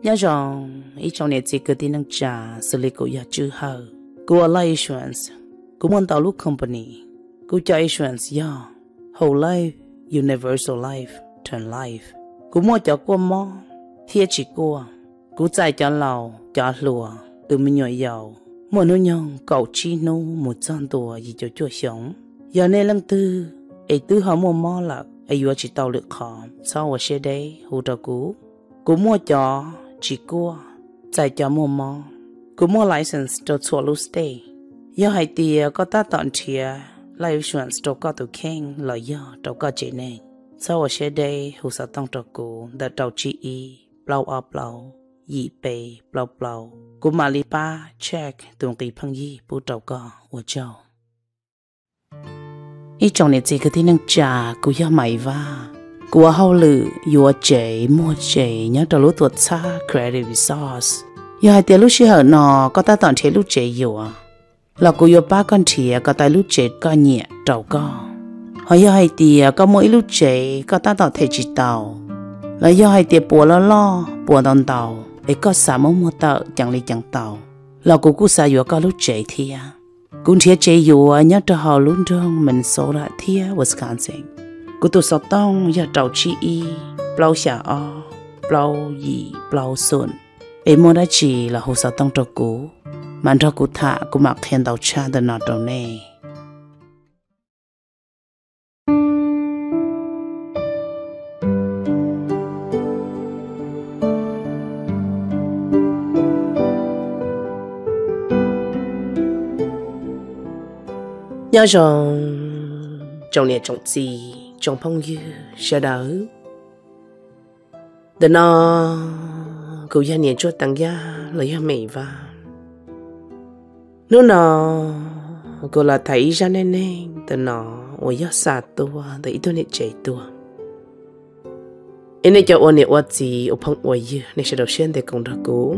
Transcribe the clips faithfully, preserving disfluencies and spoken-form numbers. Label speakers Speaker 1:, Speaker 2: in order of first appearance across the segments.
Speaker 1: nhớ rằng ý trong này chỉ có tin năng trả xử lý của nhà chữ hờ của life insurance của một tàu lúc company của cho insurance ya whole life universal life turn life của một cho qua mò thiệt chỉ qua của chạy cho lầu cho lùa từ mình nhỏ giàu một nô nhong cậu chi nô một trăm tuổi gì cho chua sống giờ này lần tư ấy tư họ mua mò là ấy vừa chỉ tàu được khó sau ở xe đây hỗ trợ cũ của mua cho chỉ qua chạy cho mua mò của mua license cho xóa lúc stay giờ hai tia có ta tận chia life insurance cho có tụ khen là giờ cho có chị này sau ở xe đây hỗ trợ tăng cho cũ đã tàu chi y blow up blow yi pay blow blow của Malipa check tuần kỳ phăng yi bố trâu có của châu ý trong này chỉ có thể năng trả của gia mày và của hậu lự vừa chế mua chế nhớ trâu lúc tuột xa credit resource giờ hai tiền lúc xí hở nọ có ta toàn chế lúc chế vừa là của vừa ba con thìa có ta lúc chế có nhẹ trâu có họ giờ hai tiền có mỗi lúc chế có ta toàn thể chỉ tàu là giờ hai tiền bùa lo lo bùa đòn tàu ấy có sao mà mua tàu chẳng lý chẳng tàu là cô cũng sao vừa có lúc chạy thia cũng thiệt chạy vừa nhớ cho họ luôn trong mình số lại thia Wisconsin cô tụi sáu tông giờ tàu chi y bao xả o bao gì bao xuân ấy mua đã chỉ là hồ sáu tông cho cô mà cho cô thả cô mặc khen tàu cha để nọ tàu này nhớ rằng trong nhà trong gì trong phong dư sẽ đỡ để nó cũng gia nhà cho tăng gia lấy ra mẹ và nếu nó cô là thấy ra nên nên để nó ở gia xa tua để tôi này chạy tua anh ấy cho anh ấy ở gì ở phong ở dư nên sẽ đầu tiên để cùng ra cố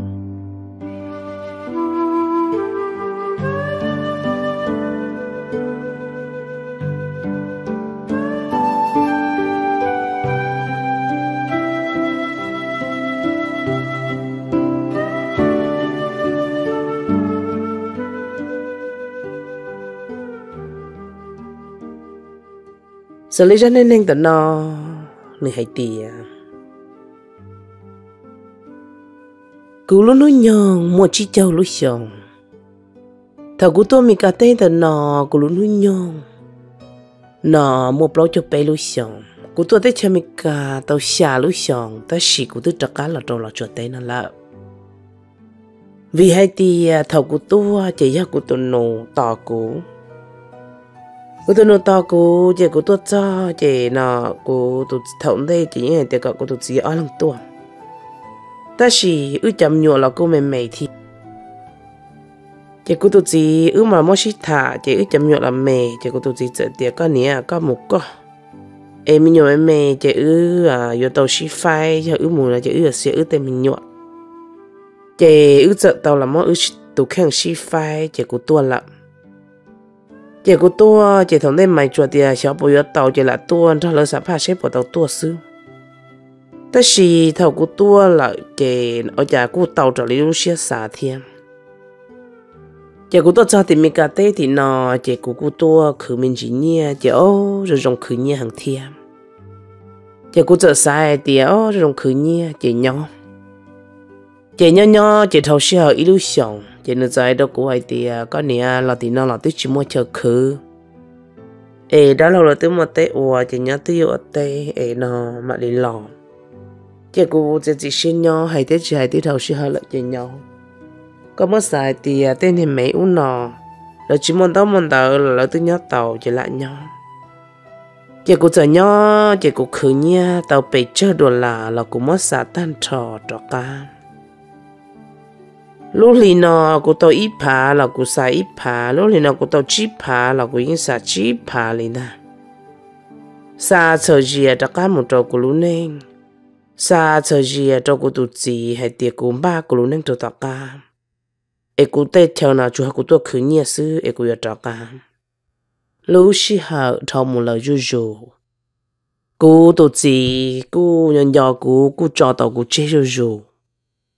Speaker 1: xử lý ra nên nên tận nó người hay tìa cú lúc nó nhong một chi châu lúc xong thằng cú tôi mình cả tên tận nó cú lúc nó nhong nó một bao cho bé lúc xong cú tôi thấy cho mình cả tàu xả lúc xong ta xì cú tôi chắc cá là trâu là cho tên nó là vì hay tìa thằng cú tôi chỉ ra cú tôi nổ tỏ cú cô tôi nói to cô chị cô tôi cho chị nó cô tôi thấu đây chỉ những cái cô tôi chỉ ở lòng tua ta chỉ ư chậm nhọ là cô mềm mềm thì chị cô tôi chỉ ư mà mất xịt thả chị ư chậm nhọ là mềm chị cô tôi chỉ sợ tiệt có nè có một có em mình nhọ mềm mềm chị ư à vô tàu xịt phai chị ư mùi là chị ư sẽ ư tên mình nhọ chị ư sợ tàu là mất ư tụ khang xịt phai chị cô tôi là chị của tôi chị thằng đây mày chuột thì cháu bồi tàu chị là tôi cho lỡ sắp phá xếp của tàu tôi xứ tất nhiên thầu của tôi là chị ở nhà của tàu trở lại lúc xưa xả thêm chị của tôi cho thì mình cả tết thì nó chị của của tôi khử mình chỉ nhia chị ô rồi dùng khử nhia hàng thêm chị của tôi sai thì ô rồi dùng khử nhia chị nhỏ chị nhỏ nhỏ chị thầu xưa ít lúc xong chị nói dài đó của ai thì có nè là thì nó là tôi chỉ mua chờ khứ ê đó là tôi mua tết ủa chị nhớ tôi ở tết ê nó mà đi lò chị cô chị chỉ xin nhau hay tết chị hay tết đầu xưa là chị nhau có mất xài thì tên thì mấy uống nọ là chỉ muốn tao muốn tao là tôi nhớ tàu chị lại nhau chị cô chờ nhau chị cô khứ nha tàu bị chơi đồ là là cô mất xài tan trò trò ca lúc này nó cô tao ít phá là cô xài ít phá lúc này nó cô tao chỉ phá là cô yên xài chỉ phá lên nè xa chờ gì cho cả một trò của lúc nên xa chờ gì cho cô tụt gì hay tiệc của ba của lúc nên cho tao cả em cô tết theo nào chú học cô tôi khử nhẹ sư em cô cho cả lúc xí hở thâu một lời ru ru cô tụt gì cô nhận nhỏ cô cô cho tao cô chế ru ru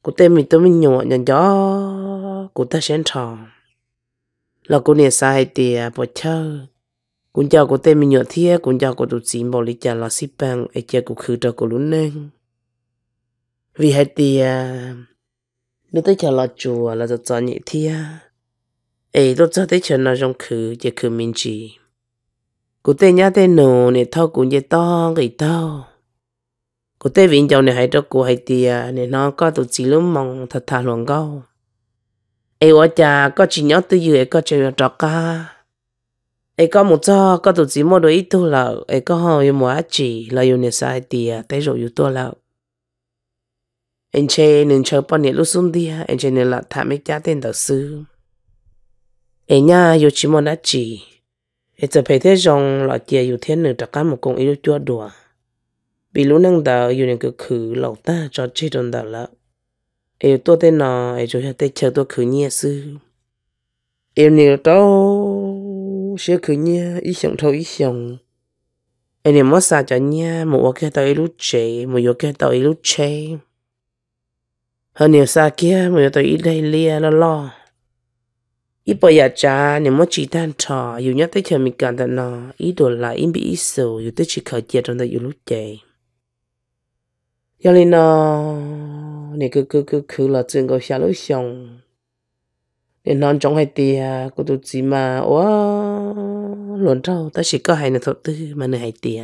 Speaker 1: cô tên mình tôi mình nhọ nhận gió cô ta sen tròn là cô nè sai tiề bỏ chơi cô chào cô tên mình nhọ thiê cô chào cô tụt chín bỏ lý trả là ship bằng ấy chơi cô khử cho cô luôn nên vì hai tiề nếu tới chờ là chùa là cho cho nhị thiê ấy tôi cho tới chờ nó trong khử chỉ khử mình chỉ cô tên nhá tên nô nè thao cô nhẹ to người tao cô tên viên châu này hay cho cô hay tiề nè nó có tụt chín lúc mong thật thà luồng câu ấy quá cha có chỉ nhớ tới dưới có chơi trò ca ấy có một cho có tụt chỉ mua đồ ít thôi là ấy có hồi mua chỉ là yêu nè sai tiề tới rồi yêu tôi là anh chơi nên chơi bao nhiêu lúc xuống đi anh chơi nên là thảm mấy cha tên đạo sư ấy nha yêu chỉ mua đã chỉ ấy giờ phải thế rằng là tiề yêu thiên nữa trò cá một con yêu chua đùa vì lúc năng đạo yêu nên cứ khử lẩu ta cho chơi trong đạo là ấy tôi tên nào ấy cho tới chơi tôi khử nhẹ sư yêu nhiều đâu sẽ khử nhẹ ý想thôi ý想ấy nên mất xa cho nhẹ một cái tao lúc chơi một cái tao lúc chơi hơn nhiều xa kia một tao ít đây lia lo lo ít bây giờ cha nếu mất chỉ tan trò yêu nhất tới chơi mình cần tao nó ít đồ lại ít bị ít sầu yêu tới chỉ khởi chia trong tao yêu lúc chơi cho nên nó này cứ cứ cứ cứ là chuyện có xa lối xong nên non trong hai tia cô tụt gì mà ủa luôn đâu ta chỉ có hai nửa thốt tư mà nửa hai tia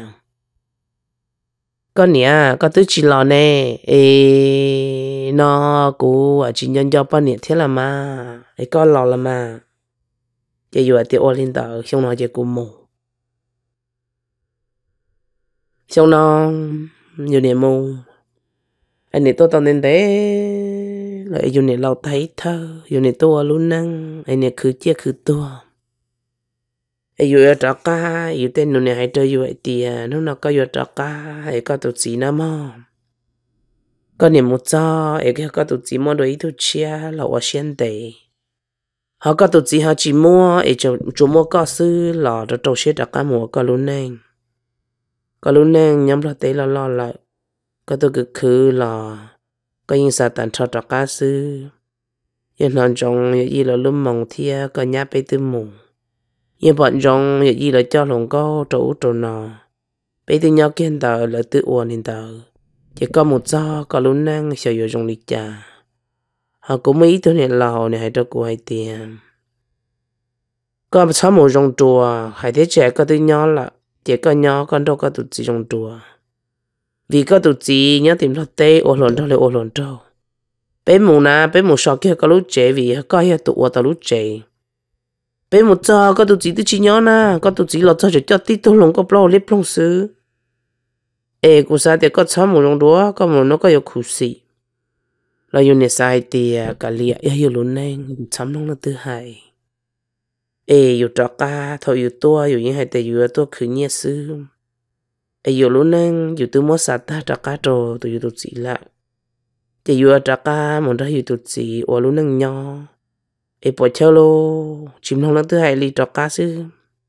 Speaker 1: con nhỉ con tứ chỉ lo nè ê nó cô à chỉ nhân cho bao nhiêu thế là mà ê con lo là mà chỉ vừa tiệt ô lên tờ xong nó chỉ cô mù xong nó nhiều niệm mù anh này tôi tao nên thế lại dùng này lâu thấy thơ dùng này tôi luôn năng anh này cứ chia cứ tôi anh dùng ở trọ cá dùng tên nó này hay chơi dùng tiền nó nó có dùng trọ cá hay có tụt gì nữa mà có niệm một cho anh cái có tụt gì mua đồ ít thôi chia là ở xuyên đấy họ có tụt gì họ chỉ mua anh cho cho mua có sư là cho trâu xuyên trọ cá mua có luôn năng có luôn năng nhắm là tế là lo lại có tôi cứ khứ là có những sản tàn cho trọ cá sư yên hòn trong như là lúc mong thia có nhá bê tư mù yên bọn trong như là cho lòng có trổ trổ nọ bê tư nhau kiên tờ là tự uẩn hình tờ chỉ có một do có lúc năng sở dụng trong lịch trà họ cũng mấy thứ này lào này hay cho cô hay tiền có một số một trong chùa hay thế trẻ có tư nhau là chỉ có nhau con đâu có tụt gì trong chùa vì có tụt gì nhớ tìm thật tê ô lộn đâu lại ô lộn đâu bé mù na bé mù sọ kia có lúc trẻ vì có hiện tụ ở tụ lúc trẻ bé mù cho có tụt gì tụt chỉ nhớ na có tụt gì là cho cho tí tôi lòng có bao lép lòng sư ê cô sa thì có sáu một lòng đó có một nó có yêu khủ sĩ là yêu nè sai thì cả liệt yêu luôn nên sắm lòng là thứ hai ê yêu trọ ca thôi yêu tua yêu những hai tay yêu tua khử nhẹ sư ê yêu luôn nên yêu từ mua sạt ta trọ ca trò tôi yêu tụt gì lại chỉ yêu trọ ca một đứa yêu tụt gì ở luôn nên nhỏ ê bỏ chơi lô chim lòng là thứ hai li trọ ca sư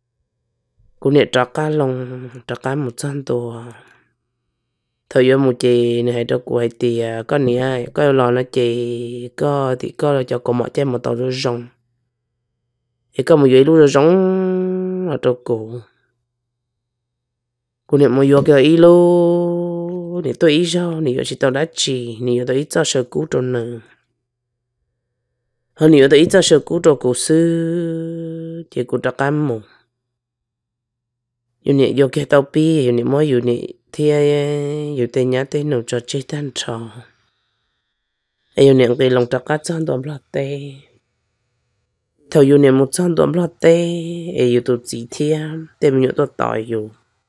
Speaker 1: cô nè trọ ca lòng trọ ca một trămตัวthời gian một chị này cho cô ấy thì có nè có lò nó chị có thì có là cho cô mọi chơi một tàu rồi rong thì có một giấy luôn rồi rong ở trong cổ cô nè một giọt cái ý lô nè tôi ý sao nè chỉ tao đã chỉ nè tôi ý cho sợ cú tròn nè hơn nè tôi ý cho sợ cú tròn cổ sư thì cô đã cam một yêu nè yêu cái tao pi yêu nè mỗi yêu nè thì yêu tên nhá tên nó cho chơi tan trò yêu nè cái lòng trắc cá chân tôm lót tê theo yêu nè một chân tôm lót tê yêu tụt gì thêm tên mình tụt tỏi yêu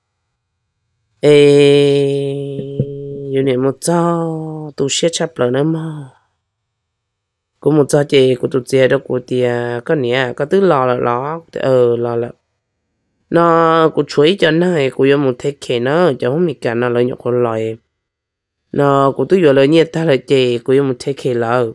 Speaker 1: yêu nè một chân tụt xếp chắp lại nữa mà có một chân chị của tụt gì đó của tia có nè có thứ lò là lò ờ lò là nó cũng chuối cho nó hay cũng có một thế kể nó cho không bị cả nó lấy nhọc con loài nó cũng tôi vừa lấy nhiệt ta là chè cũng có một thế kể là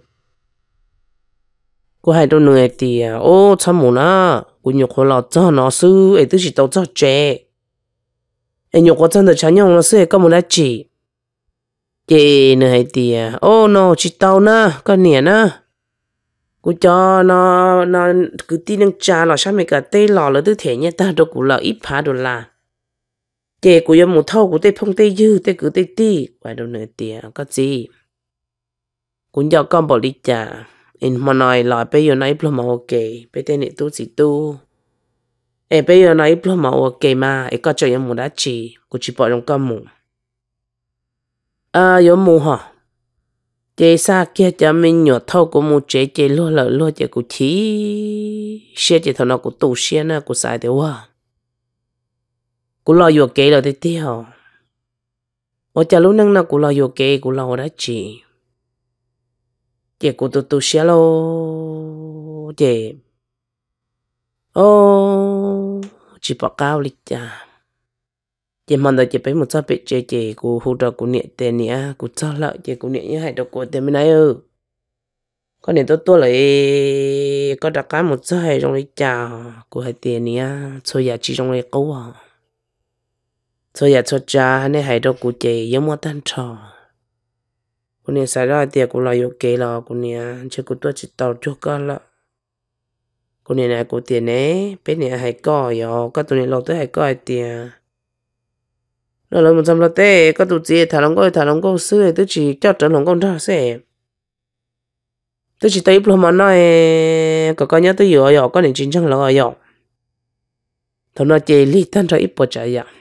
Speaker 1: cũng hai đôi người thì ô sao muốn nó cũng nhọc con lọt cho nó sư ấy tôi chỉ tao cho chè ấy nhọc con chân được chán nhau nó sư có một lá chỉ chị nữa hay tiệt ô nó chỉ tao nè con nè nè cô cho nó nó cứ tin năng cha là sao mày cả tê lò là tư thể nhá ta đâu cũng là ít phá đồ là chị cô yêu một thâu của tê phong tê dư tê cứ tê ti phải đâu nữa tiệt có gì cũng cho con bỏ đi chả in mà nói là bây giờ này plum ok bây giờ này tu gì tu ê bây giờ này plum ok mà ê có cho em một đá chỉ cô chỉ bỏ trong con mù à có mù hả chế sa kia cho mình nhỏ thâu của một chế chế lo lợ lo chế của chí xe chế thằng nào của tủ xe nè của sai thế quá của lo vô kế là thế tiêu ở chả lúc năng nào của lo vô kế của lo đã chỉ chế của tủ tủ xe lo chế ô chỉ bỏ cao lịch cha chế mong đợi chế phải một số bị chế chế của hỗ trợ của nhẹ tiền nhẹ của cho lợi chế của nhẹ như hai đầu của tiền bên này ư con này tôi tôi lại có đặc cái một số hay trong lịch cha của hai tiền nhẹ thôi giờ chỉ trong lịch cũ à thôi giờ cho cha này hai đầu của chế giống một tan trò con này xảy ra tiền của lợi ok là con này chế của tôi chỉ tàu cho con là con này này của tiền này bên này hay có rồi có tụi này lâu tới hay có tiền nó là một trăm là tệ có tụi chị thả lòng coi thả lòng câu xưa tôi chỉ cho trận lòng con ra sẽ tôi chỉ thấy mà nói có coi nhớ tới giờ rồi có nên chính chẳng là rồi thằng nó chơi li tan ra ít bỏ chạy vậy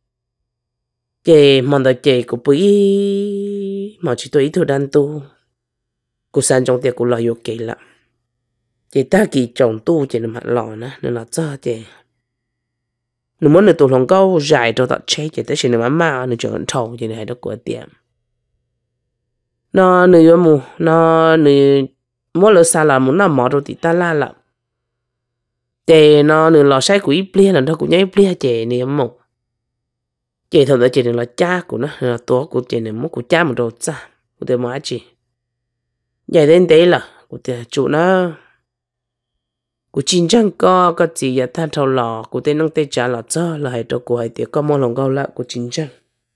Speaker 1: chơi mong đợi chơi của bấy mà chỉ tôi ít thôi đan tu của san trong tiệc của lợi ok lắm chơi ta kỳ trồng tu chơi làm hạt lò nữa nên là cho chơi nếu muốn được tụi lòng câu dài cho tao chơi chơi tới xin mà mà nó chọn thầu chơi này đó của tiệm nó nếu mu nó nếu muốn lỡ xa là muốn làm mỏ rồi thì ta la là chơi nó nếu lò say của ít lia là nó cũng nhảy lia chơi nếu mu chơi thôi đó chơi là cha của nó là tổ của chơi này muốn của cha một đồ cha của tôi nói gì vậy đến đấy là của tôi chủ nó của chính trang có cái gì vậy ta thâu lò của tên năng tê trả lò cho là hay đâu của hay tiệt có món lòng gạo lạ của chính trang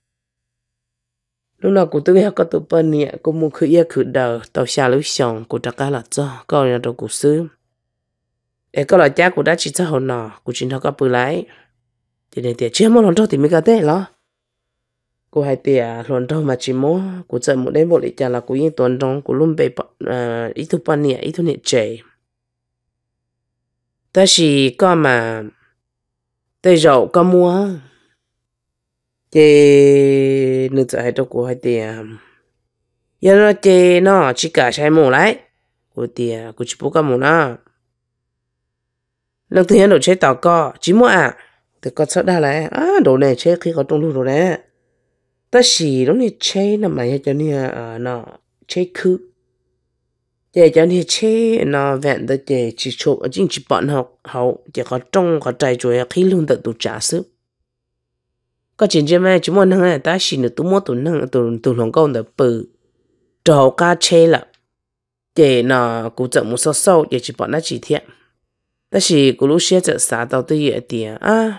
Speaker 1: lúc nào của tôi hay có tụ bên nhẹ của một khởi khởi đầu tàu xa lưới sòng của tất cả là cho có là đâu của xứ để có là cha của đã chỉ cho hồn nọ của chính thằng có bự lái thì để tiệt chưa món lòng đâu thì mới có thế đó của hai tiệt lòng đâu mà chỉ mua của trận một đêm bộ lịch trả là của những tuần trong của luôn bề ít thu bên nhẹ ít thu nhẹ trẻ ta chỉ có mà tây rậu có mua chê nữ仔都過去店，因為chê nó chỉ cả sai mù lại, của tiền của chỉ bố cái mù na, lần thứ nhất đồ chế tàu co chỉ mua à, thì có sợ đa lại à đồ này chế khi có trong lúc đồ này, ta chỉ lúc này chế nằm lại cho nên à nó chế khứ, để cho nên chế nó vẹn được để chỉ chụp ở trên chỉ bọn học học chỉ có trong có trái chuối khi luôn tự tụ trả sức có chuyện gì mà chúng mình hàng ta xin được tụi mua tụi năng tụi tụi lòng công được bự trâu cá chê là để nó cũng chậm một số sâu để chỉ bọn nó chỉ thiệt ta chỉ cũng lúc xưa chợ xã tàu tới địa tiền à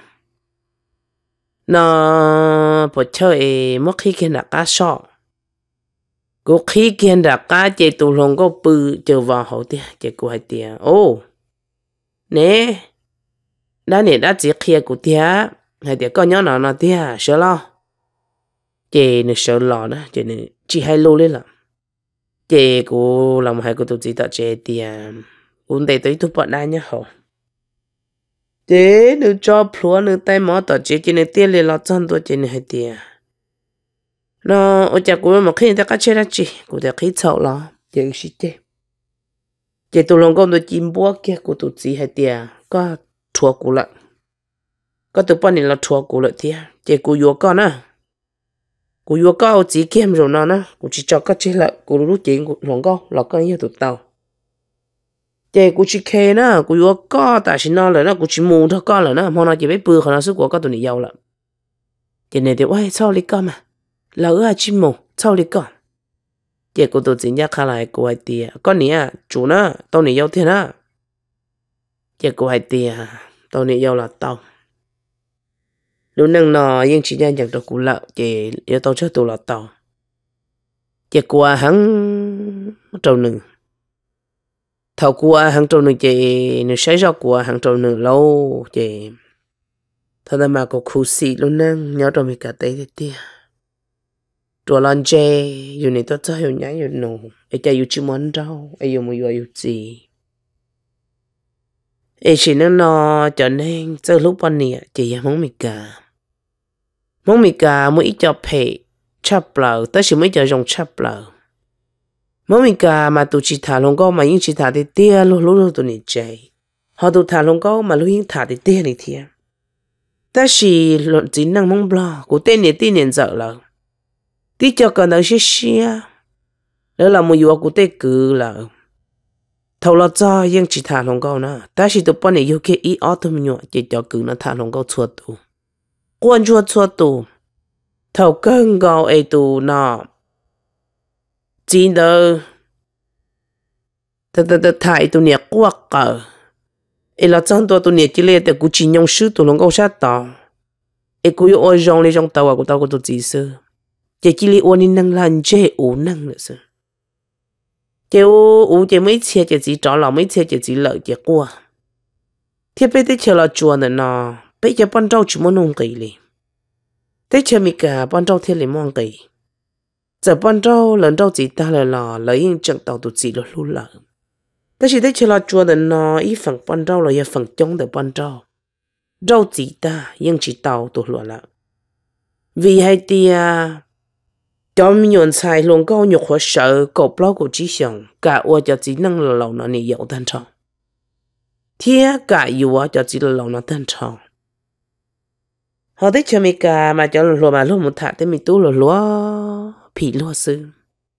Speaker 1: nó bỏ chơi mất khi kia là cá sọ cũng khi kia là cá chê tụi lòng công bự chờ vào hậu tiền chê của hai tiền ô nè đã nè đã chỉ kia của tiền hay để con nhớ nào nào thì à sợ lo chị nó sợ lo đó chị này chỉ hay lâu lên là chị cô làm hai cô tụi chị tạo chị thì à cũng để tới tụi bọn đây nhá hổ chị nó cho plua nó tay mỏ tạo chị chị này tiền lên lo chân tôi chị này hay tiền nó ở nhà cô mà khi người ta cắt chết ra chị cô ta khi chậu lo chị xí chị chị tụi lòng con tụi chim búa kia cô tụi chị hay tiền có thua cô lại có tụi bọn này là thua cô lợi thiệt chị cô vô con á cô vô con chỉ kiếm rồi nó nó cô chỉ cho các chế lợi cô lúc chị lòng con là con như tụi tàu chị cô chỉ khe nó cô vô con tại sao nó là nó cô chỉ mù thôi con là nó mà nó chỉ biết bừa khỏi nó sức của các tụi này giàu lắm chị này thì ôi sao đi con mà lỡ ai chỉ mù sao đi con chị cô tụi chị nhắc khai lại cô hay tiệt con này à chủ nó tao này giàu thiệt á chị cô hay tiệt tao này giàu là tao lúc nâng nọ nhưng chỉ nhận được cụ lợ chỉ yêu tao cho tụ là tao chỉ qua hắn trâu nữ thầu qua hàng trâu nữ chị nữ sấy ra qua hàng trâu nữ lâu chị thật mà có khu xị luôn nè nhớ trong mình cả tay thế tia rồi lần chè yêu này tôi cho yêu nhá yêu nổ ấy cha yêu chỉ muốn đâu ấy yêu mua yêu gì ấy chỉ nên nó cho nên từ lúc ban nè chị mong mình cả mong mình cả mỗi ít cho pay chắp lờ tới chỉ mấy giờ dùng chắp lờ mong mình cả mà tụi chị thả lông câu mà những chị thả thì tia lúc lúc lúc tụi này chạy họ tụi thả lông câu mà lúc những thả thì tia này thiệt ta chỉ luận chính năng mong blo của tên này tin nhận sợ là tí cho cần ở xí xí đó là một vụ của tên cứ là thầu là cho nhưng chỉ thả lông câu nữa ta chỉ tụi bọn này yêu cái ý ở thôi nhọ chỉ cho cứ nó thả lông câu chua tù quan chua chua tù thầu cơn câu ấy tù nó chỉ đỡ thật thật thật thải tụi này quá cỡ ấy là trongตัวตัวเนี่ยchỉ là đểกูchỉ nhung sư tụi nó câu sát tao ấyกูyêu ôi rong lấy trong tàu à của tao của tụi chỉ sư chỉ chỉ li ôn năng lan chế ủ năng nữa sư chỉ ủ chỉ mấy chia chỉ chỉ trả lòng mấy chia chỉ chỉ lợi chỉ qua thế bây giờ là chùa nữa nọ bây giờ ban đầu chỉ muốn nông kỳ li thế chờ mi cả ban đầu thiên li mong kỳ giờ ban đầu lần đầu chỉ ta là lò lấy những trận tàu tụi chỉ là lưu lợiแต่สิได้เชลาจัวเดินนออีฝั่งปันเราเราอย่าฝั่งจงแต่ปันเราเราจีตายังจีเตาตัวหลัวละvì hai tia cho mình nhận sai luôn câu nhục hóa sợ cột bao của chỉ xong cả ô cho chỉ năng là lâu nó này dậu tan tròn thế cả yêu cho chỉ là lâu nó tan tròn họ thích cho mình cả mà cho lúa mà lúa một thả tới mình tu lúa lúa phì lúa sư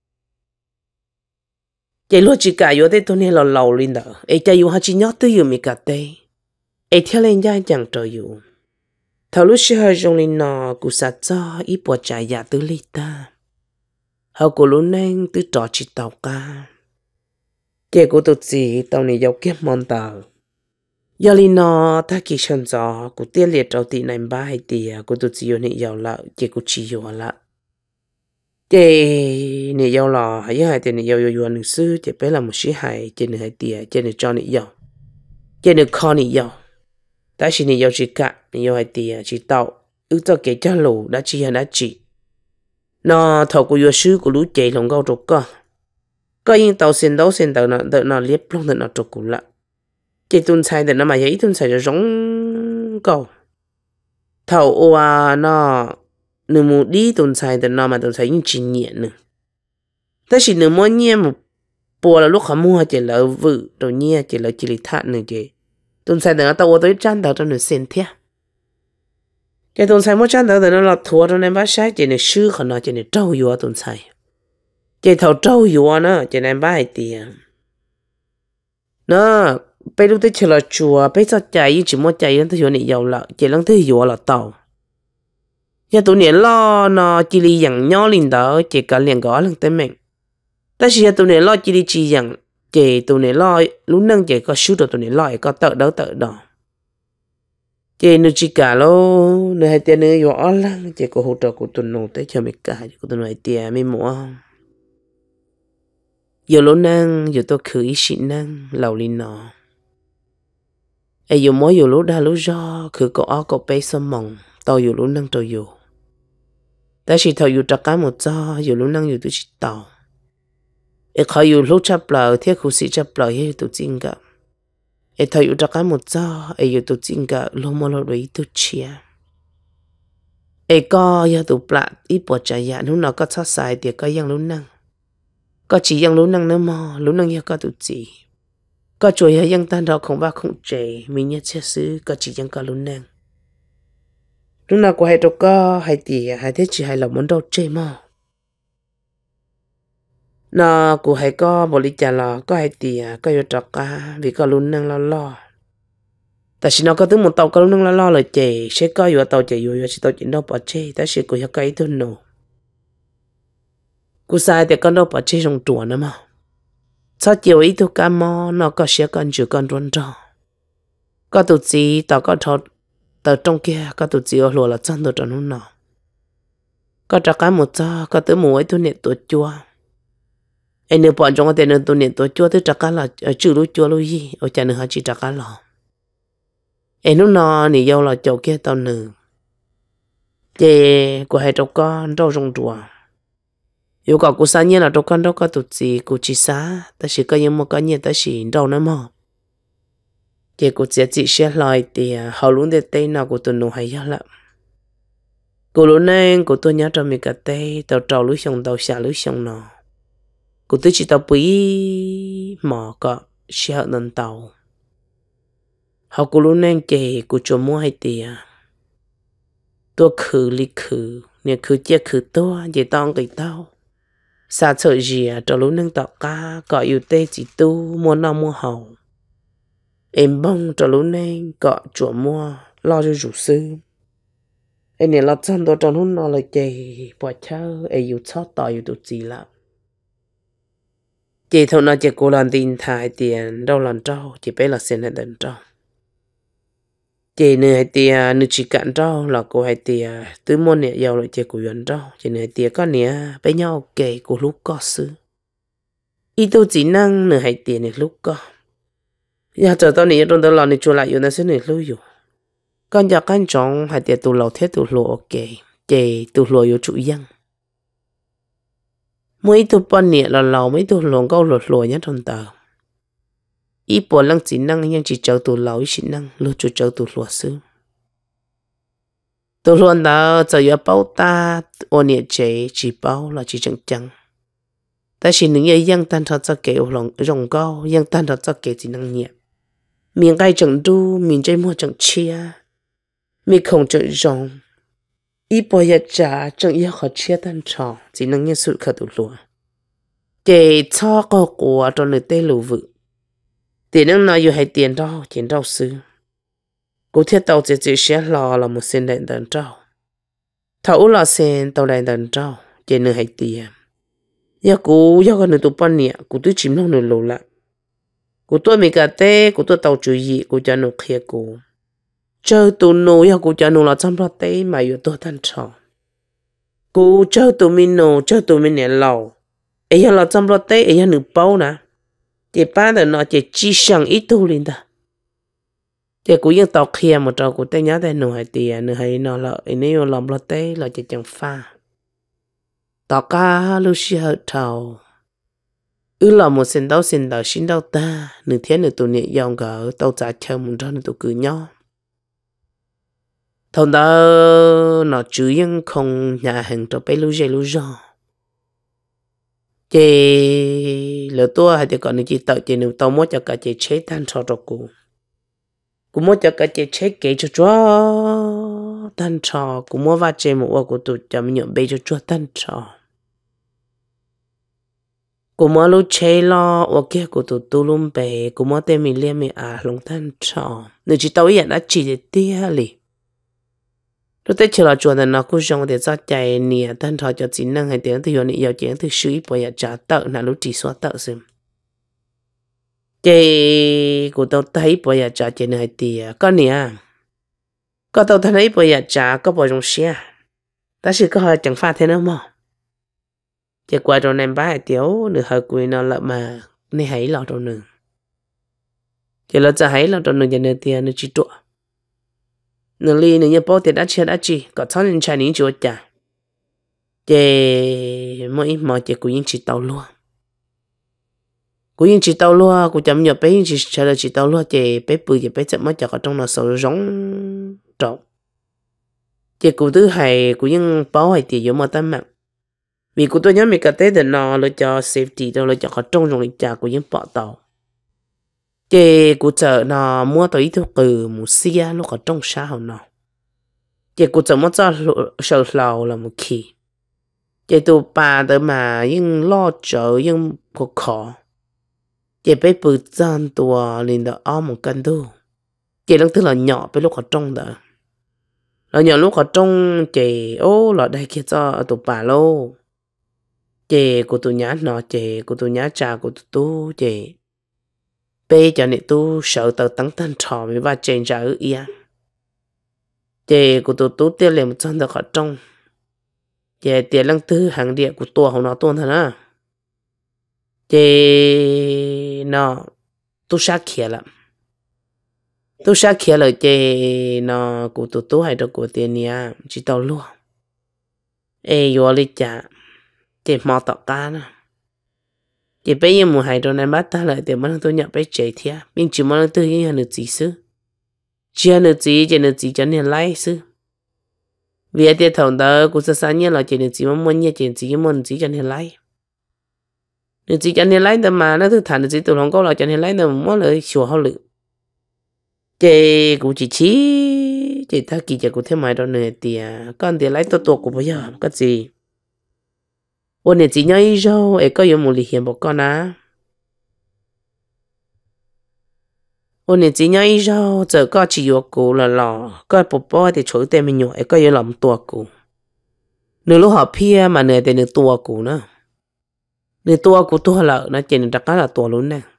Speaker 1: chỉ lúc chỉ cả yêu đấy tôi nên là lâu lên đó, ấy cha yêu họ chỉ nhớ tới yêu mình cả đây, ấy theo lên gia chẳng cho yêu, thầu lúc xưa họ dùng lên nó cũng sát cho ít bỏ trái giả từ lì ta, họ cũng luôn nên từ trò chỉ tàu ca, chỉ của tôi chỉ tàu này giàu kiếm món tàu, giờ lên nó ta chỉ chân gió của tiền liệt trâu tị này ba hay tìa của tôi chỉ yêu này giàu lợ chỉ của chỉ yêu lợ chị này giàu lò hay hai tiền này giàu giàu giàu nữ sư chị bé là một sĩ hài chị này hai tiền chị này cho này giàu chị này kho này giàu ta chỉ này giàu chỉ cả này giàu hai tiền chỉ tàu ước cho kể cho lù đã chỉ hay đã chỉ nó thầu của giàu sư của lũ chị lòng câu trục cơ có những tàu xin đấu xin tàu nó đợi nó liếp luôn đợi nó trục của lạ chị tuân sai để nó mà giấy tuân sai cho giống câu thầu oa nó nếu một đi tuần sai thì nó mà tuần sai những chuyện nhẹ nữa,แต่是nếu mỗi nhẹ một bùa là lúc họ mua chỉ là vự rồi nhẹ chỉ là chỉ là thắt nữa chứ, tuần sai thì nó tao tới chăn tao cho nó xem thế, cái tuần sai mỗi chăn tao thì nó là thua cho nên bác sai chỉ là sư họ nó chỉ là trâu yếu tuần sai, chỉ thầu trâu yếu nữa chỉ là bác tiền, nó bây lúc tới chỉ là chùa bây giờ chạy chỉ muốn chạy đến tới chỗ này giàu là chỉ là tới yếu là tàu giờ tụi này lo nó chỉ li dặn nhỏ lên đó chỉ cả liền gõ lần tới mình,但是tụi này lo chỉ li chỉ dặn chỉ tụi này lo lúc nâng chỉ có số tụi này lo có tự đâu tự đó, chỉ nó chỉ cả lo nó hay tiền nó gõ lắm chỉ có hỗ trợ của tụi nó tới cho mình cả của tụi nó hay tiền mình mua, giờ lúc nâng giờ tôi khử ý xin nâng lâu lên nó, ai giờ mỗi giờ lúc đã lúc do khử có ó có bé sâm mỏng tao giờ lúc nâng tao giờ ta chỉ thầu dù trắc cá một cho dù lúc năng dù tôi chỉ tàu, ấy khỏi dù lúc chấp lời thiết khu sĩ chấp lời hay tôi chính cả, ấy thầu dù trắc cá một cho ấy dù tôi chính cả lúc mà lo đấy tôi chia, ấy có giờ tôi plạt ít bỏ trái dạ lúc nào có sát sai thì có yang lúc năng, có chỉ yang lúc năng nữa mà lúc năng giờ có tôi chỉ, có chuối hay yang tan đó không ba không chế mình nhớ chia sẻ có chỉ yang có lúc năng lúc nào có hai trâu có hai tỉ hai thế chỉ hai lòng muốn đâu chơi mà nó của hai có bộ lý trả lo có hai tỉ có yêu trọc cả vì có luôn năng lo lo tại vì nó có thứ một tàu có luôn năng lo lo là chơi sẽ có yêu tàu chơi yêu chỉ tàu chỉ đâu bỏ chơi tại vì của hai cái thôi nổ của sai thì con đâu bỏ chơi trong chùa nữa mà sao chiều ít thôi cá mò nó có sẽ con chịu con run rò có tụt gì tao có thọ tờ trong kia có tụi chị ở lùa là chân tụi nó nọ có trả cái một cho có tới mùa ấy tôi nè tụi chua em nếu bọn chúng có thể nên tôi niệm tôi chúa tới trắc cá là chữ lúc chúa lúc gì ở cha nữa họ chỉ trắc cá là em lúc nào nị yêu là chỗ kia tao nữ chị của hai cháu con đâu rong rùa yêu cầu của sáng nhiên là cháu con đâu có tụt gì của chị xá ta chỉ có những một cái nhiên ta chỉ đâu nữa mà chị của chị chị sẽ lại thì họ luôn để tay nào của tôi nó hay lắm cô lúc này cô tôi nhớ trong mình cái tay tàu trâu lưới sông tàu xả lưới sông nó cô tôi chỉ tàu bì mỏ có xe nâng tàu họ cô lúc này chị cô cho mua hay tiền tôi khử li khử nè khử chia khử tôi chỉ tao cái tao xa sợ gì à cho lúc nâng tàu cá có yêu tê chỉ tu mua nào mua hậu em bông cho lúc này có chỗ mua lo cho chủ sư em này là chân tôi trong lúc nó là chị bỏ chơi em yêu chót tao yêu tụt gì lắm chị thôi nó chị cô làm tin thải tiền đâu làm trâu chị bé là xin hết đền trâu chị nữa hay tiền nữa chỉ cạn trâu là cô hay tiền từ môn này giàu lại chị cô yuan trâu chị nữa hay tiền có nè bé nhau kể cô lúc có sư ít tôi chỉ năng nữa hay tiền này lúc có giờ chờ tao này trong đó là này chua lại yêu nó sẽ này lưu yêu con giờ con chọn hay tiền tụ lầu thế tụ lầu ok chị tụ lầu yêu chủ dân mỗi tụ bọn nè là lầu mấy tụ lầu câu lầu lầu nhá trong tờ ít bộ lăng chỉ năng nhưng chỉ chờ tụ lầu ít chỉ năng lưu chủ chờ tụ lầu sư tụ lầu đó giờ yêu bao ta ô nè chế chỉ bao là chỉ chẳng chẳng ta chỉ những cái dân tan thật cho kể lòng rồng cao dân tan thật cho kể chỉ năng nhẹ miền gai chẳng đu miền trái mua chẳng chia miền không chẳng rồng ít bao giờ trả chẳng yêu khó chia tan trò chỉ năng nhẹ sự khởi tụ lùa để cho có của trong nơi tây lù vự tiền năng nói yêu hay tiền đâu tiền đâu sư cố thiết tàu chỉ chỉ sẽ lo là một sen đèn đèn trâu thấu là sen tàu đèn đèn trâu trên nơi hay tiền giờ cú giờ cái nơi tụ ban nè cú tôi chìm trong nơi lù lại cú tôi mình cả té cú tôi tàu chú ý cú cho nó kia cú chơi tụ nô giờ cú cho nó là chăm lo té mà yêu tôi tan trò cú chơi tụ mình nô chơi tụ mình nè lầu ấy giờ là chăm lo té ấy giờ nửa bao nè chỉ ba là nó chỉ chỉ sang ít tu lên ta chỉ cú yên tàu kia một trò cú té nhá té nô hay tiền nô hay nó là ấy nếu làm lo té là chỉ chẳng pha tao cá lúc xưa hơi thầu ư là một sinh đau sinh đau sinh đau ta nửa thiên nửa tụi nhẹ dòng gỡ tao trả chờ một trăm nửa tụi cứ nhau thằng đó nó chủ yếu không nhà hàng cho bé lúc gì lúc đó chị lỡ tua hay thì còn chị tự chị nếu tao muốn cho cả chị chế tan cho cho cô cô muốn cho cả chị chế kỹ cho chúa tan cho cô muốn vào chế một của tụi cho mình nhận bé cho chúa tan cho cô muốn lúc chế lo ở kia của tụi tôi luôn bé cô muốn tên mình liên mình à lòng tan cho nếu chỉ tao hiện đã chỉ để tia li lúc tết chờ là chuột nó cũng trong để ra chạy nè tan cho cho chính năng hay tiếng thì hiện giờ tiếng thì suy bây giờ trả tợ là lúc chỉ xóa tợ xem chị của tao thấy bây giờ trả tiền hay tiền con nè có tao thấy bây giờ trả có bao nhiêu xe ta chỉ có hơi chẳng pha thế nữa mà chị qua rồi nem bá hai tiểu được hơi quỳ nó lại mà nên hãy lo rồi nữa chị lo cho hãy lo rồi nữa cho nên tiền nó chỉ trộn nửa ly nửa như bao tiền đã chia đã chi có thằng nhân trai nín chúa trả chị mỗi mọi chị cũng chỉ tàu luôn cũng chỉ tàu luôn cũng chậm nhập bé chỉ chờ là chỉ tàu luôn chị bé bự chị bé chậm mới chặt ở trong nó sầu giống trộn chị cũng thứ hai cũng những báo hay tiền giống mà tâm mạng vì cũng tôi nhớ mình cái tết thì nó là cho safety đâu là cho ở trong trong lịch trả của những bỏ tàu chị cũng chờ nó mua tới thuốc từ một xia lúc ở trong xã hội nó chị cũng chờ mất cho sợ lầu là một khi chị tụ bà tới mà nhưng lo chờ nhưng có khó chị bé bự gian tua lên đó ôm một cân đô chị đang thứ là nhỏ bé lúc ở trong đó là nhỏ lúc ở trong chị ô là đây kia cho tụ bà lô chị của tụ nhá nó chị của tụ nhá trà của tụ tu chị bé cho nên tu sợ tờ tăng tăng trò mới va chèn ra ở ia chị của tụ tu tiêu liền một chân được ở trong chị tiền lăng tư hàng địa của tua không nó tuôn thật á chị nó tôi sát kia lắm tôi sát kia là chị nó của tụi tôi hay được của tiền nhà chỉ tao luôn ê vô đi chả chị mò tọt cá nè chị bây giờ muốn hay đồ này bắt ta lại để mà tôi nhập bé chạy thia nhưng chỉ mà tôi nghĩ là được gì sư chỉ là được gì chỉ được gì cho nên lấy sư vì thế thằng đó cũng sẽ sáng nhớ là chỉ được gì mà muốn nhớ chỉ gì muốn gì cho nên lấy được gì cho nên lấy đó mà nó thứ thành được gì tụi không có là cho nên lấy đâu muốn lời sửa hậu lự chị cũng chỉ chỉ chị ta kỳ chị cũng thêm mai đó nữa thì con thì lấy tôi tôi cũng bây giờ cái gì ôn này chỉ nhớ ý rồi ấy có yêu một lý hiểm một con á ôn này chỉ nhớ ý rồi giờ có chỉ yêu cụ là lò có bố bố thì chối tên mình nhổ ấy có yêu lòng tua cụ nếu lúc họ pia mà nửa thì nửa tua cụ nữa nửa tua cụ tua lợ nó chỉ đặt là tua luôn nè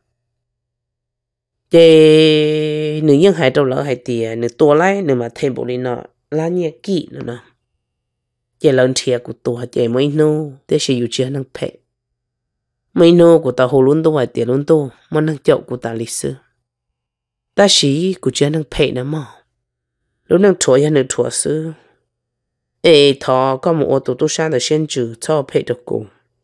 Speaker 1: chị nữ nhân hai đầu lỡ hai tiền nữ tua lấy nữ mà thêm bộ đi nọ lá nhẹ kỹ nữa nè chị lớn thiệt của tua chị mới nô để sử dụng chưa năng phê mấy nô của ta hồ luôn tôi tiền luôn tôi mà năng chậu của ta lịch sử ta sĩ của chưa năng phê nữa mà lúc năng thua ya năng thua sư ê thọ có một ô tô tôi sang được xem chữ cho phê được cùng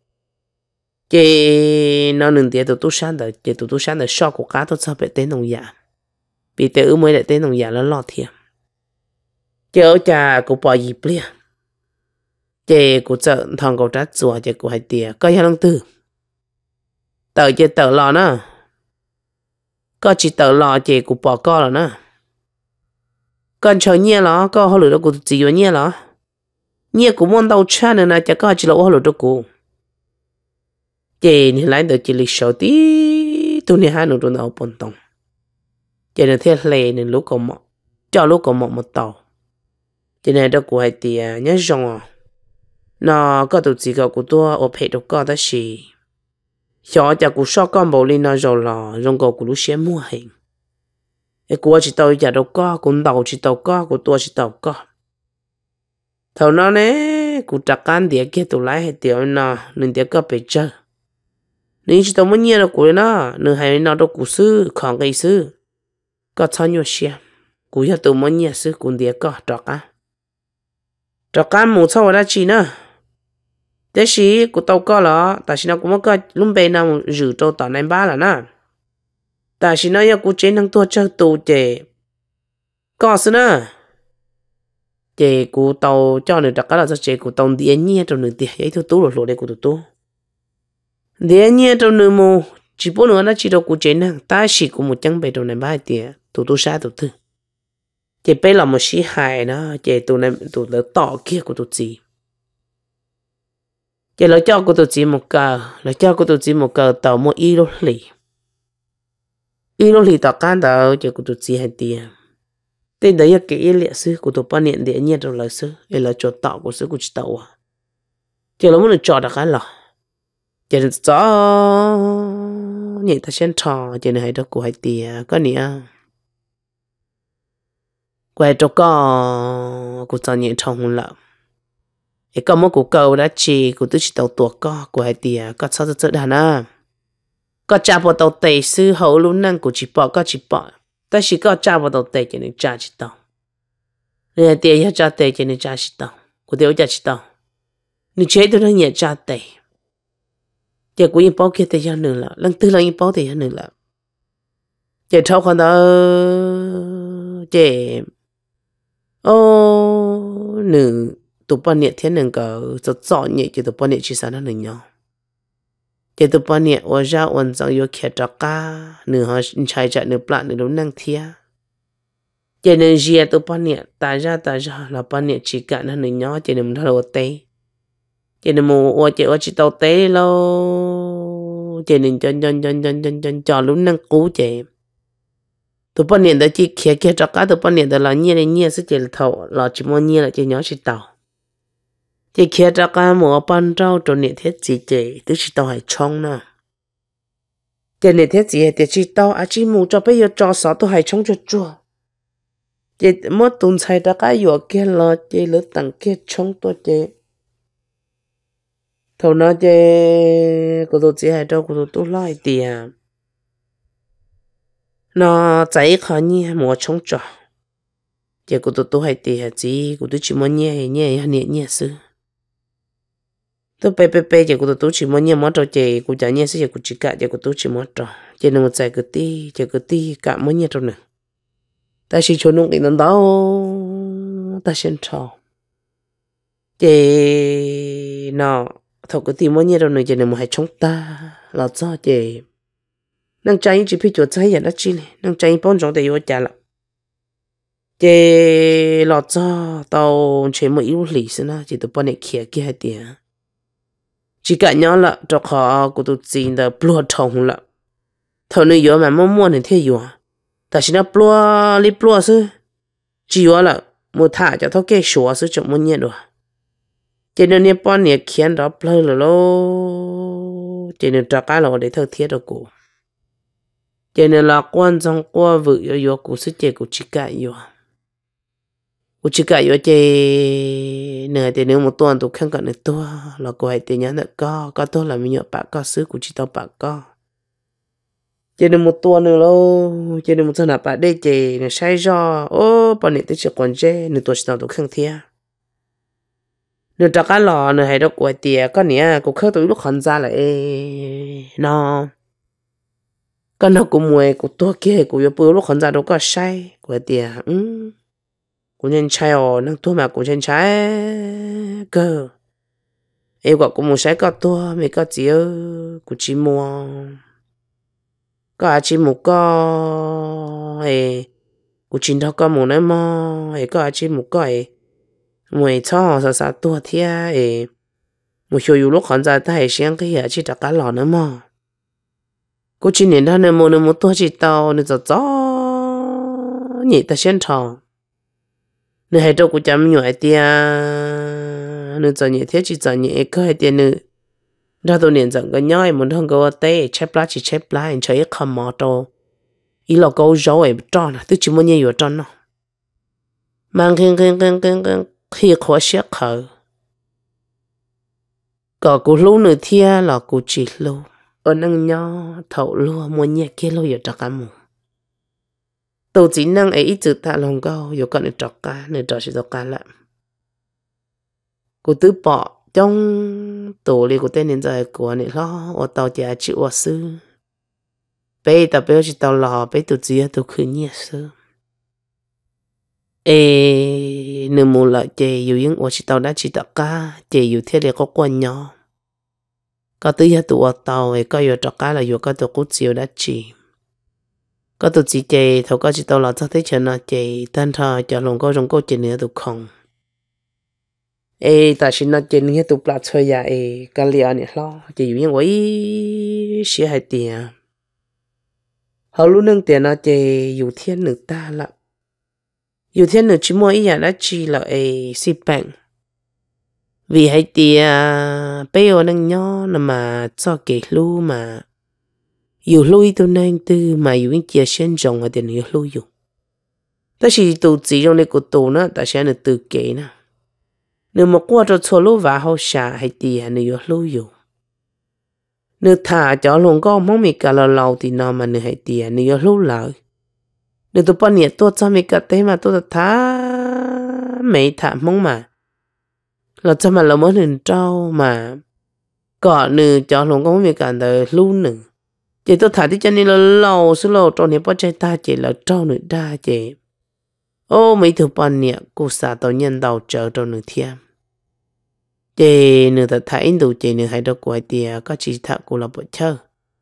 Speaker 1: chị nó nương tiền tôi tôi sang được chị tôi tôi sang được so của cá tôi cho phê tên nông giả vì thế ư mới lại tên nông giả nó lọt thiệt chị ở cha của bỏ dịp liền chị của chợ thằng cầu trát chùa chị của hai tiền có ya năng tư tờ chị tờ lò nữa có chỉ tờ lò chị của bỏ co rồi nữa con chờ nhia lò có họ lựa đâu của chị vô nhia lò nhia của môn đầu cha nữa nè chắc có chỉ là họ lựa đâu của chị thì lấy được chị lịch sử tí tôi này hai nữa tôi nào bận tông chị này thiết lệ nên lúc còn một cho lúc còn một một tàu chị này đâu của hai tiền nhớ rong à nó có tụi chị có của tôi ở phải đâu có đó gì cho cha của sao con bầu lên nó rồi là rong cầu của lúc xem mua hình cái của chỉ tao giờ đâu có cũng đầu chỉ tao có của tôi chỉ tao có thầu nó nè của trạc can địa kia tụi lái hay tiểu nó nên địa có bị chơi nên chỉ tao muốn nhớ được của nó nên hay nó đâu của sư còn cái sư có sao nhiều xem của giờ tụi muốn nhớ sư cũng địa có trạc á trạc can một sao ra chỉ nữa thế gì của tao có là tại sao nó cũng có lúc bên nào rủ tao tao này ba là nè tại sao nó yêu của chế năng tua chơi tù chế có sự nè chế của tao cho nên đặc là chế của tao địa nhẹ trong nửa tiệt ấy thôi tú rồi rồi đây của tụi tôi địa nhẹ trong nửa mù chỉ bốn nữa nó chỉ đâu của chế năng ta chỉ của một trăm bảy trong này ba tiệt tụi tôi sai tụi thứ chế bây là một sĩ hài đó chế tụi này tụi nó tỏ kia của tụi gì chế nó cho của tụi gì một cờ nó cho của tụi gì một cờ tàu một y lô lì y lô lì tàu can tàu chế của tụi gì hay tiệt tên đấy là cái liệt sư của tụi bạn niệm địa nhiên trong lời sư đây là cho tạo của sư của chị tàu à chỉ là muốn được cho được cái là chỉ là cho nhị ta xem trò chỉ là hay đó của hai tia có nè quay cho con của cho nhị trong hôn lợ cái có một của cầu đã chỉ của tôi chỉ tàu tuột co của hai tia có sao cho đàn à có cha bộ tàu tây sư hậu luôn năng của chị bỏ có chị bỏ ta chỉ có cha vào đầu tệ cho nên cha chỉ tao nên tiền ya cha tệ cho nên cha chỉ tao của tiêu cha chỉ tao nếu chế tôi nó nhẹ cha tệ giờ của những bao kia tệ ya nữa là lần tư là những bao tệ ya nữa là giờ thâu con đó giờ ô nữ tụi bạn nhẹ thiên nữ cờ rất rõ nhẹ cho tụi bạn nhẹ chỉ sao nó nữ nhau chỉ tụi bạn nhẹ ở ra ổn rằng yêu khét ra cả nửa họ chạy chạy nửa plan nửa đúng năng thia chỉ nên gì tụi bạn nhẹ ta ra ta ra là bạn nhẹ chỉ cả nó nửa nhỏ chỉ nên thao tê chỉ nên mua ở chỉ ở chỉ tàu tê lâu chỉ nên chân chân chân chân chân chân cho lúc năng cứu chỉ tụi bạn nhẹ đã chỉ khét khét ra cả tụi bạn nhẹ đã là nhẹ này nhẹ sẽ chỉ là thầu là chỉ mua nhẹ là chỉ nhỏ chỉ tàu chỉ kia ra cái mùa ban trâu cho nhiệt thiết gì chị tức chỉ tao hay冲nè chỉ nhiệt thiết gì thì chỉ tao à chỉ mù cho bây giờ cho sáu tôi hay冲cho chua chỉ mất tuần sai ra cái vừa kia lo chỉ lỡ tặng kia冲tôi chỉ thầu nó chơi cô tôi chỉ hay đâu cô tôi tôi lại tiền nó chạy khó nhỉ mua chống trọ giờ cô tôi tôi hay tiền gì cô tôi chỉ muốn nhẹ nhẹ nhẹ nhẹ sư tôi bé bé bé giờ cô tôi tôi chỉ muốn nhẹ món trò chơi cô chả nhẹ sư giờ cô chỉ cả giờ cô tôi chỉ muốn trò giờ nó một chạy cái tí giờ cái tí cả muốn nhẹ trò nữa ta chỉ cho nó cái nó đâu ta xem trò chị nó thầu cái tìm bao nhiêu đâu nữa chị này mà hay chống ta là sao chị năng trái chỉ biết chuột trái vậy đó chi này năng trái bốn种để vô trả lại chị là sao tao chỉ một yếu lý xin na chỉ tụi bọn này kia kia tiền chỉ cả nhau là cho họ của tụi chị đã bùa thông là thầu này vô mà mua mua này thế vô ta chỉ là bùa li bùa sư chỉ vô là một thả cho thao cái số sư chọn một nhiêu rồi cho nên những bọn này khiến đó plơ rồi lo cho nên cho cái là để thơ thiết được cô cho nên là quan trọng qua vợ yo yo của sức trẻ của chị cả yo của chị cả yo chơi nè thì nếu một tuần tôi không cần được tôi là cô hay tiền nhắn được co có tôi là mình nhớ bạc co sức của chị tao bạc co cho nên một tuần nữa lo cho nên một tuần là bạc đây chơi nè sai do ô bọn này tôi chỉ còn chơi nè tôi chỉ tao tôi không thiệt nếu cho cái lò nữa hay đó của tiệt có nè cũng khơi tôi lúc khẩn ra là nó cái nó cũng mùi của tôi kia của yo bữa lúc khẩn ra đâu có sai của tiệt um của nhân trai ồ năng tôi mà của nhân trai cơ em gọi cũng một sai có tôi mấy có gì ơ của chị mua có chị một có ấy của chị đâu có một nơi mà ấy có chị một có ấy mày cho sao sao tua thia ấy một số yêu lúc còn ra ta hay xem cái gì chỉ đặt cá lò nữa mà cô chỉ nhìn thấy nên một nên một tua chỉ tao nên cho cho nhị ta xem thò nên hay đâu cũng chăm nhọ tia nên cho nhị thế chỉ cho nhị cái hay tiền nữa ra tôi nhìn rằng cái nhoi muốn thằng cô té chép lá chỉ chép lá anh chơi không mò đâu ý là câu rồi cho nè tôi chỉ muốn nhiều cho nó mang khen khen khen khen khen khi khó xét khởi có cô lâu nữa thia là cô chỉ lâu ở năng nho thầu lúa mua nhẹ kia lâu giờ trắc cam tôi chỉ năng ấy ít chữ ta lòng cao giờ còn được trắc cá nữa trắc chỉ trắc cá lại cô tứ bỏ trong tổ li cô tên hiện tại của này lo ở tàu nhà chịu ở sư bây tàu bây giờ tàu lò bây tụi gì tụi khử nhẹ sư ê nửa mùa lại chơi dù những ở chỉ tàu đã chỉ tàu cá chơi dù thế để có quan nhỏ có thứ nhất tụi tàu ấy có dù trắc cá là dù có tụi cút chiều đã chỉ có tụi chỉ chơi thầu có chỉ tàu là cho thấy chuyện nào chơi tan thà cho lòng có trong câu chuyện nữa tụi không ê ta xin nói chuyện nghe tụi plát chơi ya ê cái liền này lo chơi dù những ấy sẽ hay tiền họ luôn nâng tiền nó chơi dù thiên nữ ta là dù thiên nữ chỉ mua ý nhà đã chỉ là ấy ship bank vì hay tiền bây giờ nâng nhỏ là mà cho cái lưu mà dù lưu tôi nên từ mà dù những chia sẻ rộng ở tiền lưu lưu dùng ta chỉ tụ chỉ trong này của tụ nó ta sẽ được từ kể nè nếu mà qua cho số lưu và hậu xả hay tiền nếu lưu dùng nếu thả cho luôn có mong mình cả là lâu thì nó mà nếu hay tiền nếu lưu lại nếu tôi bao nhiêu tôi cho mình cả thế mà tôi thả mấy thả mong mà là cho mà là mới hình trâu mà có nữ cho luôn có mình cả đời luôn nữa chỉ tôi thả thì cho nên là lâu số lâu trong này bắt chạy ta chỉ là trâu nữa đa chỉ ô mấy thứ bao nhiêu cô xã tàu nhân đầu chờ trong nửa thiên chỉ nửa thật thấy đủ chỉ nửa hay đâu quay tiền có chỉ thả cô là bớt chơi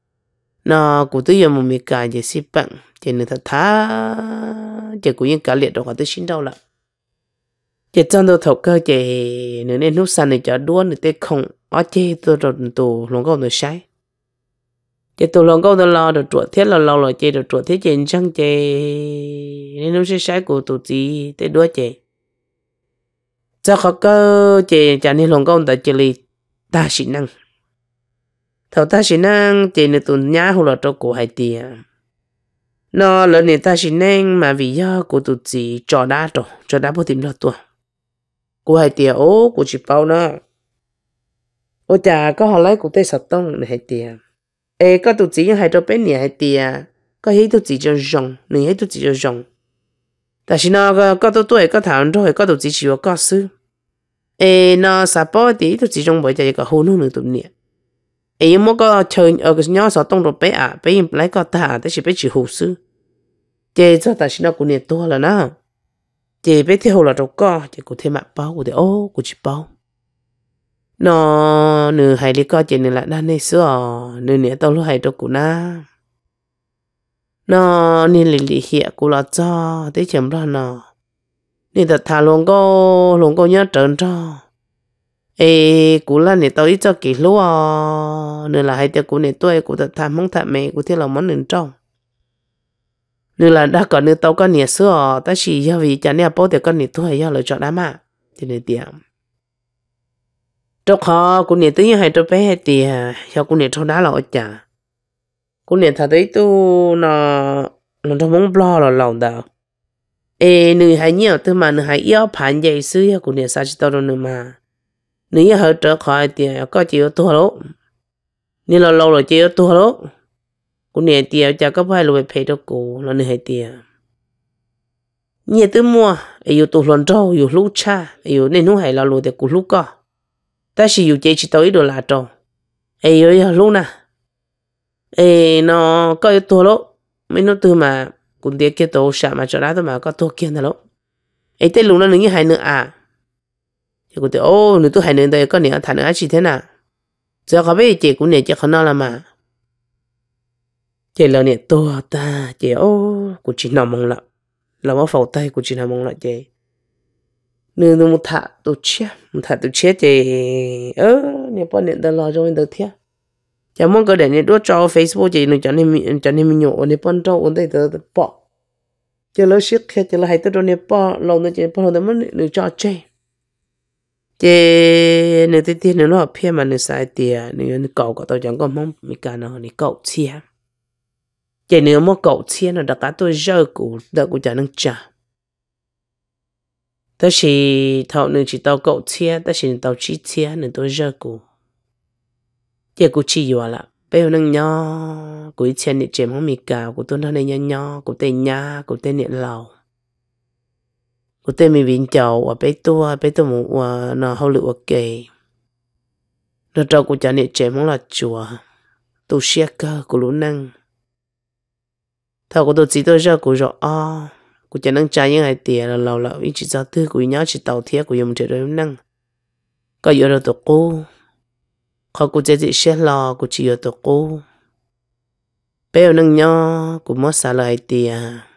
Speaker 1: nó cũng tự nhiên một mình cả chỉ ship bằng chỉ nửa thật thả chỉ cũng những cả liệt đâu có tự xin đâu là chỉ trong tôi thầu cơ chỉ nửa nên lúc sau này cho đua nửa tết không ở chế tôi rồi tù lòng câu tôi sai chỉ tù lòng câu tôi lo được chuột thiết là lâu rồi chỉ được chuột thiết chỉ chẳng chỉ nên lúc sai sai của tù gì tết đua chỉ cho khó cơ chỉ cho nên lòng câu ta chỉ là ta chỉ năng thầu ta chỉ năng chỉ nửa tù nhá hoặc là cho cổ hai tiền nó lớn này ta chỉ năng mà vì do của tù gì cho đá rồi cho đá bao tìm được tuổi cô hai tiền ố cô chỉ bao nữa ô chả có họ lấy cụ tê sọt tông này hay tiền ê có tụi chỉ hay cho bên nhà hay tiền có hết tụi chỉ cho rong nửa hết tụi chỉ cho rong tại vì nó có có tụi tuổi có thằng rồi có tụi chỉ chịu có sư ê nó sao bỏ tí tụi chỉ trong buổi chạy có hôn nữa tụi nhẹ ê mỗi có chơi ở cái nhỏ sọt tông rồi bé à bé em lấy có thà tại vì bé chỉ hồ sư chế cho tại vì nó cũng nhẹ to là nó chế bé theo là đâu có chế cũng thêm mặt bao của thế ô của chị bao nó nửa hay đi coi chuyện này là đan này xưa nửa nửa tao lúc hay đâu cũng na nó nên lì lì hiện cũng là cho tới chấm ra nó nên thật thà luôn cô luôn cô nhớ trơn cho ê cũng là nửa tao ít cho kỹ lúa nửa là hay tiêu cũng nửa tuổi cũng thật thà mong thà mẹ cũng thiết là món nửa trong nửa là đã còn nửa tao có nửa xưa ta chỉ do vì cha nè bố thì có nửa tuổi do lựa chọn đám à thì nửa tiền trong họ cũng nhận tới hay cho bé hay tiền cho cũng nhận trong đó là ở nhà cũng nhận thấy đấy tu nó nó trong mong lo là lòng đạo ê nữ hay nhiều thứ mà nữ hay yếu phản dây xứ cũng nhận sao chỉ tao đâu nữa mà nữ hơi trở khỏi tiền có chịu tu lỗ nên là lâu rồi chịu tu lỗ cũng nhận tiền cho có phải là về phải đâu cổ là nữ hay tiền nhiều thứ mua yêu tu lần trâu yêu lú cha yêu nên nó hay là lúa để cụ lú co ta chỉ yêu chơi chỉ tới đồ là trâu ê yêu lú nè ê nó có tu lỗ mấy nó từ mà cũng tiếc cái tổ sản mà cho đá thôi mà có tu kia nào lỗ ê tên lú nó như hai nữa à thì cũng tiếc ô nữa tôi hai nữa đây có nữa thằng nữa chỉ thế nào giờ có biết chị cũng nè chị không nói là mà chị là nè to ta chị ô cũng chỉ nằm mong lắm là mà phẫu tay cũng chỉ nằm mong lại chị nên nó một thả tôi chết một thả tôi chết chị ơ nè bọn nè tao lo cho mình được thế chả mong cái để nè đốt cho Facebook chị nó cho nên cho nên mình nhổ nè bọn trâu ổn đây tao bỏ chứ lỡ shit khi chứ là hay tao nè bỏ lâu nữa chị bỏ lâu nữa nó cho chị chị nè tiền tiền nó hợp phía mà nè sai tiền nè cậu cậu tao chẳng có mong mình cả nó nè cậu chia chị nếu mà cậu chia nó đã cả tôi rơi cụ đợi cụ trả năng trả ta chỉ thầu nên chỉ tao cậu chia ta chỉ tao chỉ chia nên tôi rơi cụ chị cụ chỉ vào là bây giờ năng nhỏ cụ chia nị chém không mì cào cụ tôi nói này nhỏ nhỏ cụ tên nhà cụ tên nị lầu cụ tên mình vinh chầu ở bây tôi bây tôi một nó hậu lựu ok nó trâu cụ trả nị chém không là chùa tôi chia cơ cụ lũ năng thầu của tôi chỉ tôi ra của rõ à của chẳng năng trái những hai tiền là lâu lâu ý chỉ giao tư của nhau chỉ tàu thiết của dùng chế độ năng có yếu được tổ cô họ của chế chỉ xe lò của chỉ yếu tổ cô béo năng nhau của mất xả lại tiền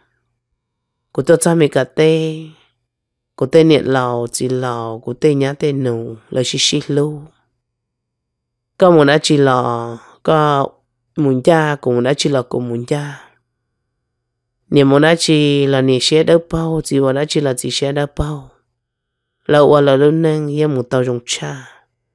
Speaker 1: của tôi cho mình cả tê của tê nhiệt lò chỉ lò của tê nhá tê nụ là chỉ xí lưu có một đã chỉ lò có muốn cha cũng đã chỉ lò cũng muốn cha niệm muốn đã chỉ là niệm xe đỡ bao chỉ muốn đã chỉ là chỉ xe đỡ bao lâu qua là lớn nâng yên một tàu rồng cha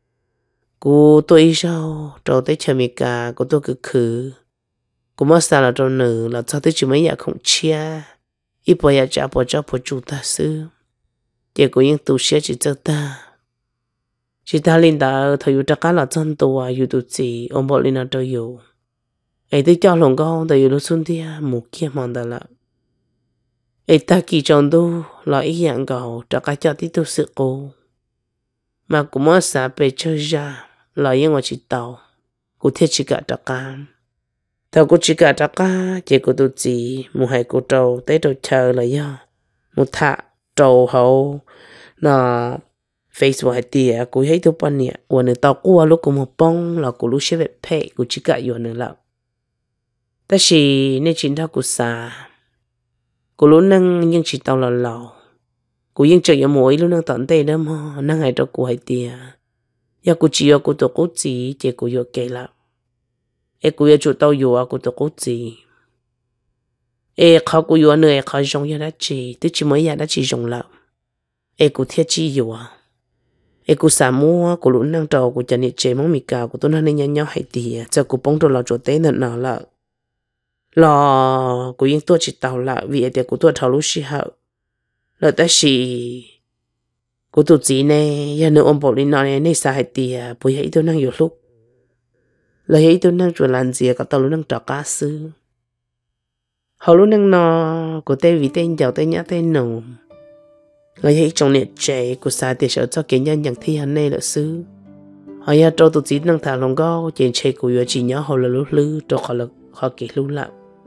Speaker 1: cô tôi sao trâu tới chờ mi cả cô tôi cứ khử cô mất sao là trâu nữ là sao tới chỉ mấy nhà không chia ít bao giờ trả bao cho bao chủ ta sư chỉ có những tu sĩ chỉ cho ta chỉ ta linh ta thời yêu tất cả là chân tu à yêu tu gì ông bảo linh là trâu yêu ấy tới cho lòng con tại yêu xuân thia một kia mong ta là ấy ta kỳ trong tu là ý dạng cầu tất cả cho tí tu sự cô mà cũng mất xa về chơi ra là những người chỉ tàu cũng thiết chỉ cả tất cả thầu cũng chỉ cả tất cả chỉ có tu gì một hai cô trâu tới trâu chờ là do một thạ trâu hậu là Facebook hay tiệt cũng thấy tu bao nhiêu và người tàu qua lúc cũng một bông là cũng lúc sẽ về pay cũng chỉ cả yêu nữa là ta chỉ nên chính thao của xa của lúc năng nhưng chỉ tao là lầu của nhưng chẳng có mỗi lúc năng tận tây đó mà năng hay đó của hay tiệt ya của chỉ của tôi cố chỉ chỉ của yo kể là e của yo chủ tao yo của tôi cố chỉ e khó của yo nữa khó dùng ya đã chỉ tức chỉ mới ya đã chỉ dùng là e của thiết chỉ yo e của sa mua của lúc năng trâu của chân nhiệt chế mong mì cào của tôi năng nhanh nhau hay tiệt cho của bông trâu là chỗ tế nữa nào là lò của những tôi chỉ tàu là vì để của tôi thảo lúc xí hậu là ta chỉ cô tụt gì nè giờ nữa ông bảo đi nói này này sai tiệt bây giờ tôi đangอยู่lúc là ấy tôi đang chuẩn làm gì có tao lúc đang trọ cá sư họ lúc đang nó của tên vì tên giàu tên nhã tên nồng là ấy trong nhiệt trẻ của sai tiệt sợ cho cái nhân nhận thi hành này là sư họ giờ cho tụt gì đang thả lòng go trên chơi của giờ chỉ nhớ họ là lúc lư cho họ là họ kỹ lúc lạ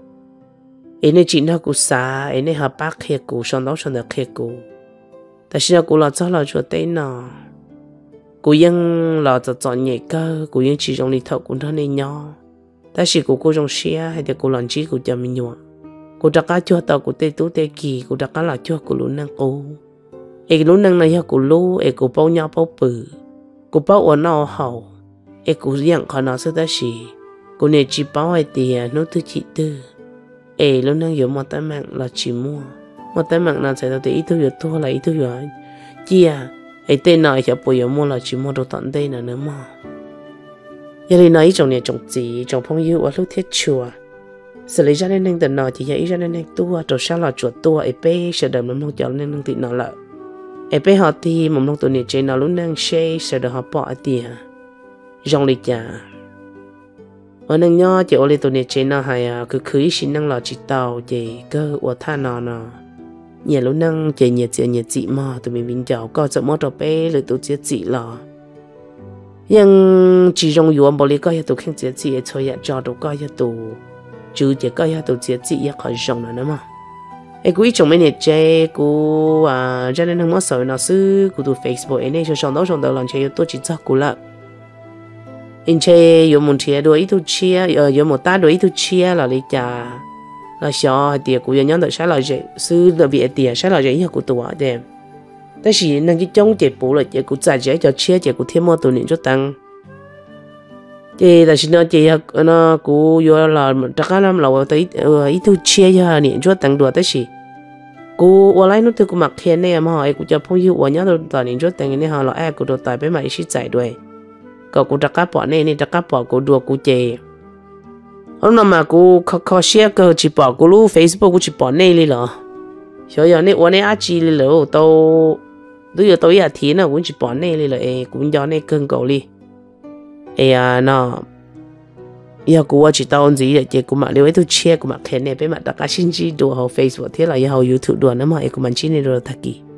Speaker 1: ấy này chỉ nó của xa ấy này họ bác kia của xong đó xong đó kia của tại sao cô là cho là cho tên nào cô yên là cho chọn nhẹ cơ cô yên chỉ trong lịch thọ cũng thân nên nhau tại sao cô cô trong xe hay là cô làm chi cô cho mình nhọ cô đặt cá cho tao cô tê tú tê kỳ cô đặt cá là cho cô luôn năng cô ấy luôn năng này cô lu ấy cô bao nhau bao bự cô bao ở nào hậu ấy cô yên khó nào sẽ ta gì cô này chỉ bao hai tiền nó thứ chỉ tư ấy luôn năng dùng một tấm mạng là chỉ mua một tấm mạng nào sẽ tao ý thứ việc thua là ý thứ việc chia ấy tên nào sẽ bây giờ mua là chỉ mua đồ tận đây là nữa mà giờ này nói trong này trong gì trong phong yêu ở lúc thiết chùa xử lý ra nên nên tận nào chỉ dạy ra nên nên tua rồi sao là chuột tua ấy bé sẽ đợi mình không cho nên nên tịt nào lợi ấy bé họ thì mình không tụi này trên nào lúc năng xe sẽ đợi họ bỏ tiền trong lịch trả ở năng nhỏ chỉ ở đây tụi này trên nào hay à cứ cứ xin năng là chỉ tàu chỉ cơ ở tha nào nào nhà lúc năng chỉ nhiệt chỉ nhiệt chị mà tụi mình bình chào có sợ mất rồi bé rồi tụi chết chị là nhưng chỉ trong yếu bảo lý coi tụi không chết chị thôi ya cho tụi coi tụi chứ chỉ coi tụi chết chị ya khỏi trong nữa mà ấy quý chồng mấy nhiệt chơi cô à cho nên không mất sợ nào xứ của tụi Facebook ấy này cho trong đó trong đó làm chơi tôi chỉ cho cô là in chơi yếu một chia đuổi tụi chia ở yếu một ta đuổi tụi chia là lý trả là sao thì cũng nhận được sai là gì sư là việc tiền sai là gì của tụi em但是那个中介补了，结果再接就切，结果天猫多年就当。这但是呢，这呀，那古有了，大家那老的呃一头切呀，年就当多，但是古我来那头古买天呢嘛，哎，古就朋友我伢都当年就当呢哈，老哎古都带ไป买些菜对，个古大家bỏ呢呢，大家bỏ古多古这。hôm nào mà cô khó khó share cái chỉ bỏ cô lu Facebook cô chỉ bỏ này đi了，小小呢我呢阿姐哩了都。都有都有天了，我去帮你哩了，哎，我叫你更高哩，哎呀，那，要我去到自己的，我买了一头车，我买看那边买大家新机多好 Facebook 贴了，也好 YouTube 多，那么哎，我买今年多他给。